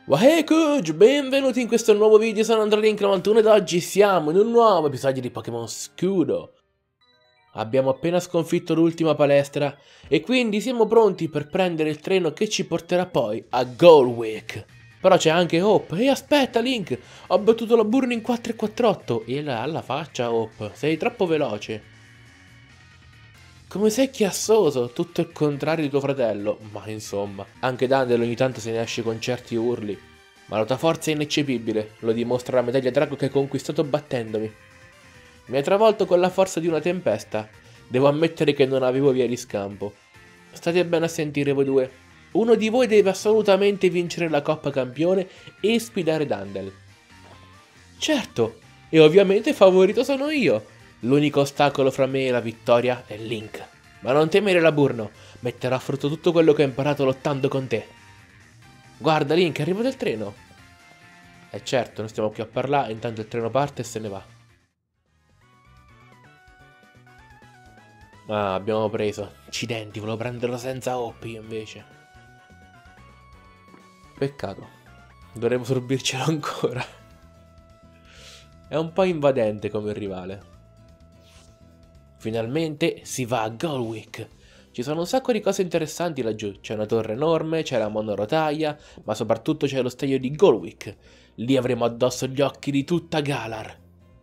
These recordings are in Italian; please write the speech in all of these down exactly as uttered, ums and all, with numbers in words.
Wahey Kuj, benvenuti in questo nuovo video, sono AndroLink novantuno ed oggi siamo in un nuovo episodio di Pokémon Scudo. Abbiamo appena sconfitto l'ultima palestra e quindi siamo pronti per prendere il treno che ci porterà poi a Golwijk. Però c'è anche Hope. E aspetta Link, ho battuto la Burning quattro e quarantotto. E là alla faccia Hope, sei troppo veloce. Come sei chiassoso, tutto il contrario di tuo fratello. Ma insomma, anche Dandel ogni tanto se ne esce con certi urli. Ma la tua forza è ineccepibile, lo dimostra la medaglia drago che hai conquistato battendomi. Mi hai travolto con la forza di una tempesta. Devo ammettere che non avevo via di scampo. State bene a sentire voi due. Uno di voi deve assolutamente vincere la Coppa Campione e sfidare Dandel. Certo, e ovviamente favorito sono io. L'unico ostacolo fra me e la vittoria è Link. Ma non temere la Burno, metterò a frutto tutto quello che ho imparato lottando con te. Guarda Link, è arrivato il treno. E certo, noi stiamo qui a parlare, intanto il treno parte e se ne va. Ah, abbiamo preso. Accidenti, volevo prenderlo senza Hope io invece. Peccato. Dovremmo sorbircelo ancora. È un po' invadente come rivale. Finalmente si va a Golwijk. Ci sono un sacco di cose interessanti laggiù. C'è una torre enorme, c'è la monorotaia, ma soprattutto c'è lo stadio di Golwijk. Lì avremo addosso gli occhi di tutta Galar.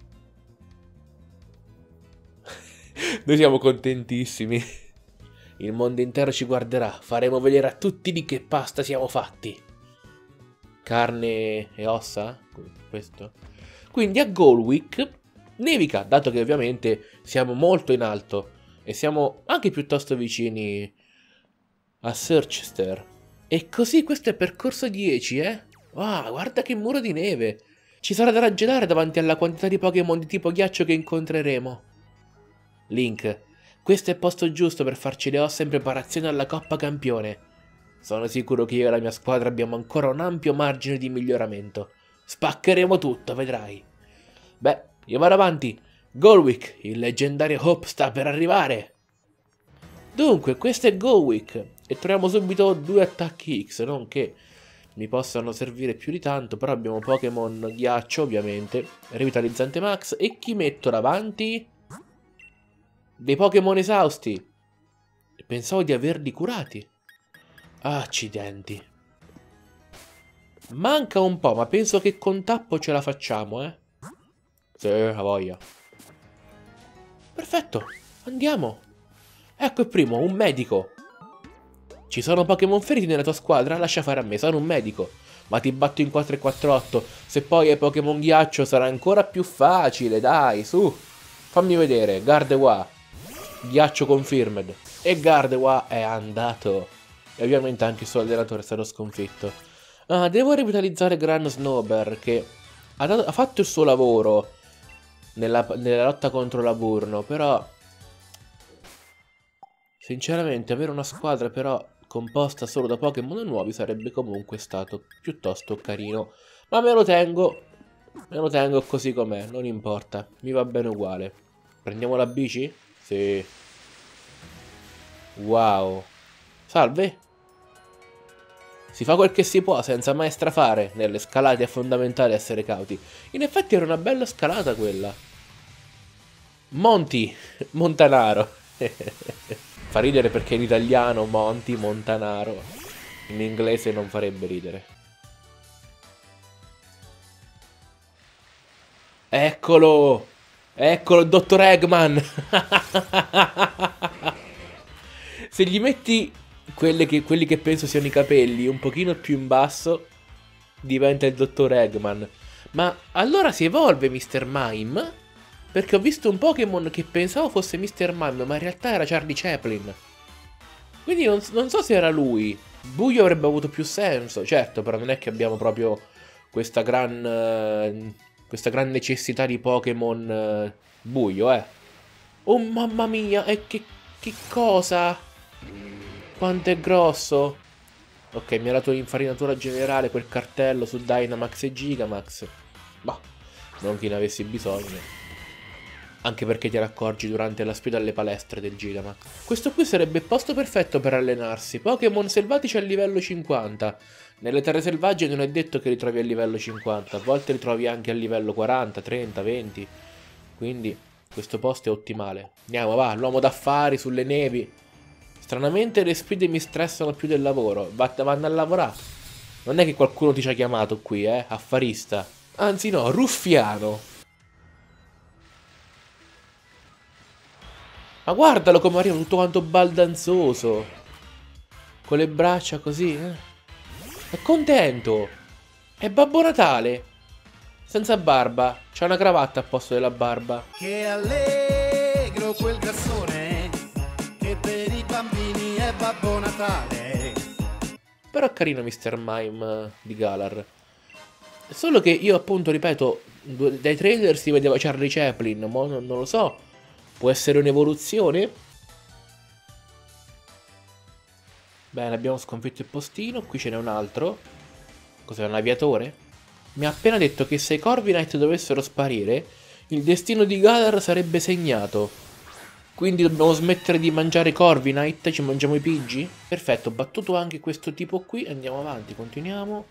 Noi siamo contentissimi. Il mondo intero ci guarderà. Faremo vedere a tutti di che pasta siamo fatti. Carne e ossa? Questo. Quindi a Golwijk nevica, dato che ovviamente siamo molto in alto e siamo anche piuttosto vicini a Searchster. E così questo è percorso dieci, eh? Ah, guarda che muro di neve! Ci sarà da raggelare davanti alla quantità di Pokémon di tipo ghiaccio che incontreremo. Link, questo è il posto giusto per farci le ossa in preparazione alla Coppa Campione. Sono sicuro che io e la mia squadra abbiamo ancora un ampio margine di miglioramento. Spaccheremo tutto, vedrai. Beh, io vado avanti. Golwijk, il leggendario Hope sta per arrivare. Dunque, questo è Golwijk. E troviamo subito due attacchi X, non che mi possano servire più di tanto, però abbiamo Pokémon ghiaccio, ovviamente. Revitalizzante Max. E chi metto davanti? Dei Pokémon esausti. Pensavo di averli curati. Accidenti. Manca un po', ma penso che con tappo ce la facciamo, eh. Sì, a voglia. Perfetto, andiamo. Ecco il primo, un medico. Ci sono Pokémon feriti nella tua squadra? Lascia fare a me, sono un medico. Ma ti batto in quattro e quarantotto. Se poi hai Pokémon ghiaccio sarà ancora più facile, dai, su. Fammi vedere, Gardevoir. Ghiaccio confirmed. E Gardevoir è andato. E ovviamente anche il suo allenatore è stato sconfitto. Ah, devo revitalizzare Gran Snowber che ha, dato, ha fatto il suo lavoro nella, nella lotta contro la Burno, però sinceramente avere una squadra però composta solo da Pokémon nuovi sarebbe comunque stato piuttosto carino. Ma me lo tengo, me lo tengo così com'è, non importa, mi va bene uguale. Prendiamo la bici? Sì. Wow. Salve. Si fa quel che si può senza mai strafare. Nelle scalate è fondamentale essere cauti. In effetti era una bella scalata quella. Monty, Montanaro. Fa ridere perché in italiano Monty, Montanaro. In inglese non farebbe ridere. Eccolo! Eccolo il dottor Eggman! Se gli metti Quelle che, quelli che penso siano i capelli un pochino più in basso, diventa il dottor Eggman. Ma allora si evolve mister Mime? Perché ho visto un Pokémon che pensavo fosse mister Mime, ma in realtà era Charlie Chaplin. Quindi non, non so se era lui. Buio avrebbe avuto più senso, certo, però non è che abbiamo proprio questa gran, uh, questa gran necessità di Pokémon uh, buio, eh. Oh mamma mia, e che, che cosa? Quanto è grosso? Ok, mi ha dato l'infarinatura generale quel cartello su Dynamax e Gigamax. Boh, non che ne avessi bisogno. Anche perché te ne accorgi durante la sfida alle palestre del Gigamax. Questo qui sarebbe il posto perfetto per allenarsi. Pokémon selvatici a livello cinquanta. Nelle terre selvagge non è detto che li trovi a livello cinquanta. A volte li trovi anche a livello quaranta, trenta, venti. Quindi questo posto è ottimale. Andiamo, va, l'uomo d'affari sulle nevi. Stranamente le sfide mi stressano più del lavoro. Vanno a lavorare. Non è che qualcuno ti ci ha chiamato qui, eh? Affarista. Anzi no, ruffiano. Ma guardalo come arriva tutto quanto baldanzoso. Con le braccia così, eh? È contento. È Babbo Natale. Senza barba. C'ha una cravatta al posto della barba. Che allegro quel gassone, che per i bambini è Babbo Natale. Però è carino mister Mime di Galar. Solo che io appunto ripeto, dai trailer si vedeva Charlie Chaplin, ma non, non lo so. Può essere un'evoluzione? Bene, abbiamo sconfitto il postino. Qui ce n'è un altro. Cos'è, un aviatore? Mi ha appena detto che se i Corviknight dovessero sparire, il destino di Galar sarebbe segnato. Quindi dobbiamo smettere di mangiare Corviknight? Ci mangiamo i Pidgey? Perfetto, ho battuto anche questo tipo qui. Andiamo avanti, continuiamo.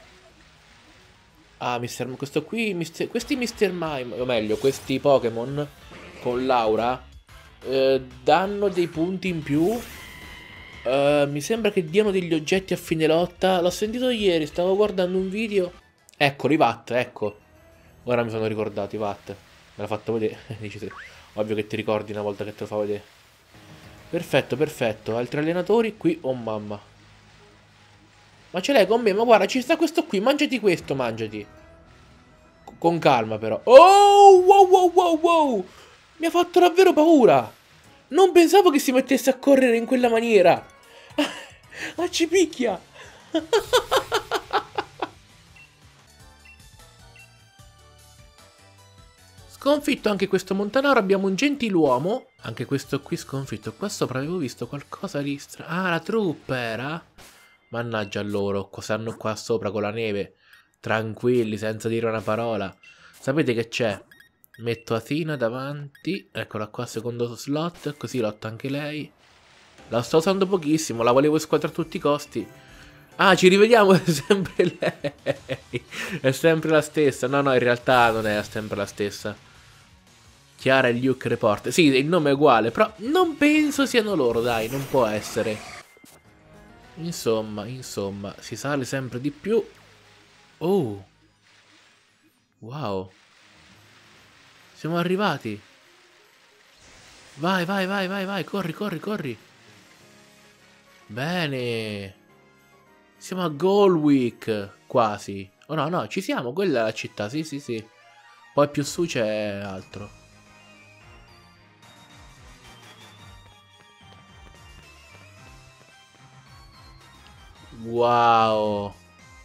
Ah, mister questo qui, mister questi mister Mime, o meglio, questi Pokémon con l'aura eh, danno dei punti in più. Uh, mi sembra che diano degli oggetti a fine lotta. L'ho sentito ieri, stavo guardando un video. Eccoli, Watt, ecco. Ora mi sono ricordato i Watt. Me l'ha fatto vedere. Ovvio che ti ricordi una volta che te lo fa vedere. Perfetto, perfetto. Altri allenatori qui. Oh mamma. Ma ce l'hai con me? Ma guarda, ci sta questo qui. Mangiati questo, mangiati. Con calma però. Oh, wow, wow, wow, wow. Mi ha fatto davvero paura. Non pensavo che si mettesse a correre in quella maniera. Ah, ci picchia. Sconfitto anche questo Montanaro. Abbiamo un gentiluomo. Anche questo qui sconfitto. Qua sopra avevo visto qualcosa di strano. Ah, la truppa era. Mannaggia a loro. Stanno qua sopra con la neve. Tranquilli, senza dire una parola. Sapete che c'è? Metto Athena davanti. Eccola qua, secondo slot. Così lotta anche lei. La sto usando pochissimo. La volevo squadrare a tutti i costi. Ah, ci rivediamo. È sempre lei. È sempre la stessa. No, no, in realtà non è sempre la stessa. Chiara e Luke Report. Sì, il nome è uguale. Però non penso siano loro, dai. Non può essere. Insomma, insomma. Si sale sempre di più. Oh. Wow. Siamo arrivati. Vai, vai, vai, vai, vai. Corri, corri, corri. Bene. Siamo a Golwick. Quasi. Oh no, no, ci siamo. Quella è la città. Sì, sì, sì. Poi più su c'è altro. Wow.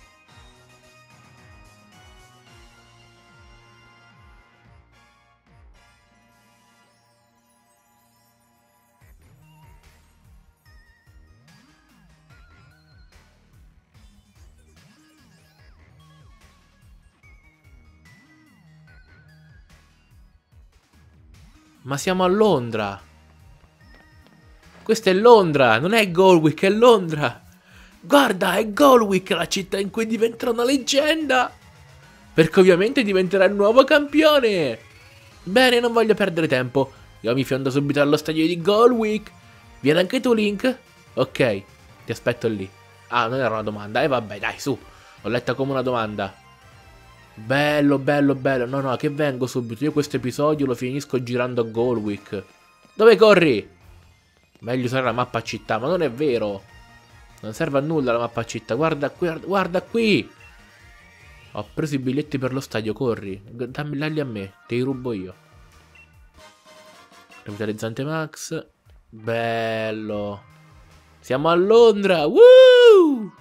Ma siamo a Londra. Questa è Londra, non è Golwick, è Londra. Guarda, è Golwick, la città in cui diventerà una leggenda. Perché ovviamente diventerà il nuovo campione. Bene, non voglio perdere tempo. Io mi fiondo subito allo stadio di Golwick. Vieni anche tu, Link? Ok, ti aspetto lì. Ah, non era una domanda. E eh, vabbè, dai, su. L'ho letta come una domanda. Bello, bello, bello. No, no, che vengo subito. Io questo episodio lo finisco girando a Golwick. Dove corri? Meglio usare la mappa città, ma non è vero. Non serve a nulla la mappa città. Guarda qui, guarda qui. Ho preso i biglietti per lo stadio, corri. Dammi a me, te li rubo io. Revitalizzante Max. Bello. Siamo a Londra. Woo!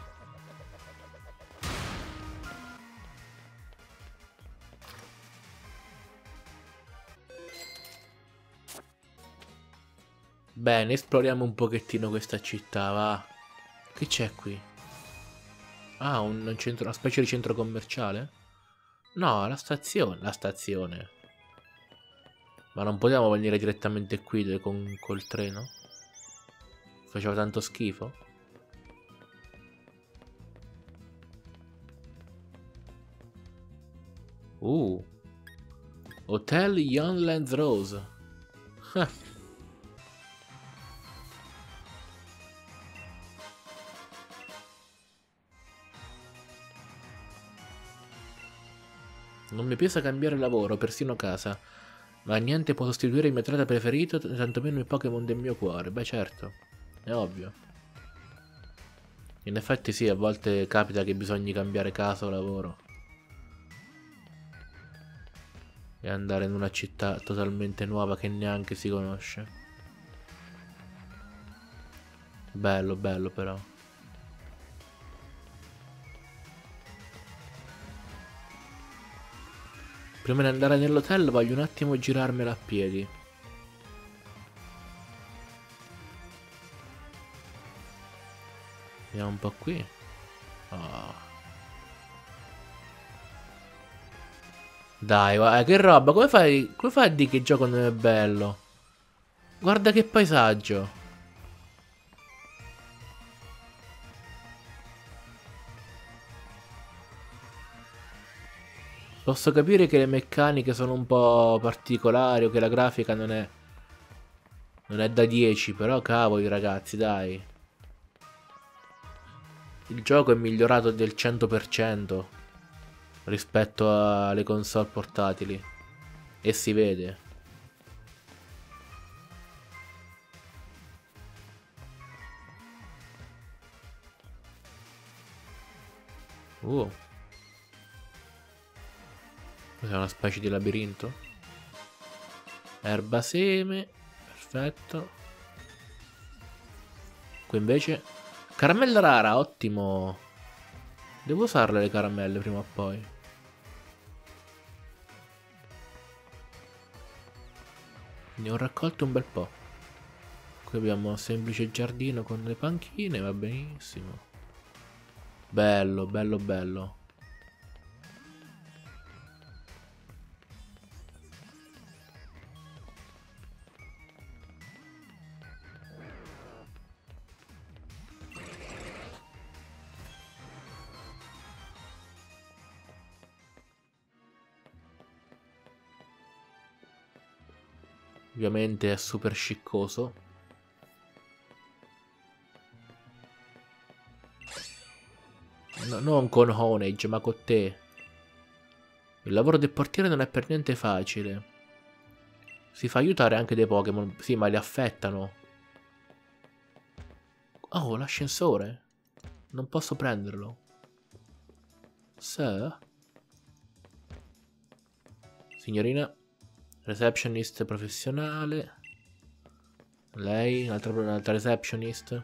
Bene, esploriamo un pochettino questa città, va. Che c'è qui? Ah, un centro, una specie di centro commerciale? No, la stazione, la stazione. Ma non potevamo venire direttamente qui con, col treno? Faceva tanto schifo? Uh. Hotel Younglands Rose. Ah. Non mi pesa cambiare lavoro, persino casa. Ma niente può sostituire il mio atleta preferito, tantomeno il Pokémon del mio cuore. Beh, certo, è ovvio. In effetti sì, a volte capita che bisogna cambiare casa o lavoro. E andare in una città totalmente nuova che neanche si conosce. Bello, bello però. Prima di andare nell'hotel voglio un attimo girarmela a piedi. Andiamo un po' qui. Oh. Dai, guarda, che roba, come fai, come fai a dire che il gioco non è bello? Guarda che paesaggio. Posso capire che le meccaniche sono un po' particolari o che la grafica non è non è da dieci, però cavoli ragazzi, dai. Il gioco è migliorato del cento per cento rispetto alle console portatili e si vede. Uh. Cos'è, una specie di labirinto? Erba seme. Perfetto. Qui invece caramella rara, ottimo. Devo usarle le caramelle prima o poi. Ne ho raccolto un bel po'. Qui abbiamo un semplice giardino con le panchine, va benissimo. Bello, bello, bello. Ovviamente è super sciccoso. No, non con Honage, ma con te. Il lavoro del portiere non è per niente facile. Si fa aiutare anche dei Pokémon. Sì, ma li affettano. Oh, l'ascensore. Non posso prenderlo. Sir? Signorina? Receptionist professionale. Lei, un'altra, un'altra receptionist.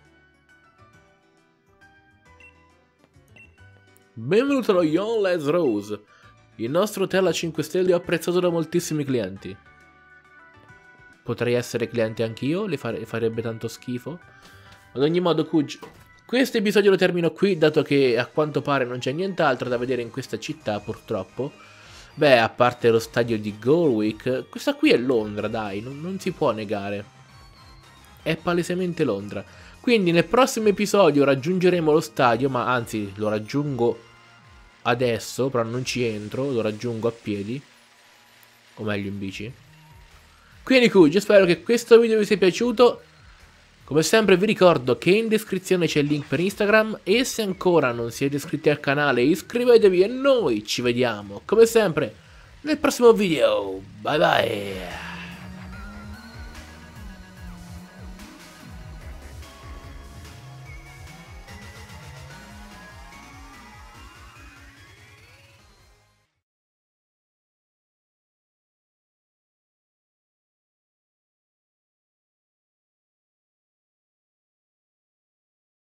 Benvenuto allo Younglands Rose. Il nostro hotel a cinque stelle è apprezzato da moltissimi clienti. Potrei essere cliente anch'io? Le fare, farebbe tanto schifo? Ad ogni modo, Kuj, questo episodio lo termino qui, dato che a quanto pare non c'è nient'altro da vedere in questa città, purtroppo. Beh, a parte lo stadio di Gorwick, questa qui è Londra, dai, non, non si può negare. È palesemente Londra. Quindi nel prossimo episodio raggiungeremo lo stadio, ma anzi lo raggiungo adesso, però non ci entro, lo raggiungo a piedi. O meglio in bici. Quindi Kuj, spero che questo video vi sia piaciuto. Come sempre vi ricordo che in descrizione c'è il link per Instagram e se ancora non siete iscritti al canale iscrivetevi e noi ci vediamo come sempre nel prossimo video. Bye bye.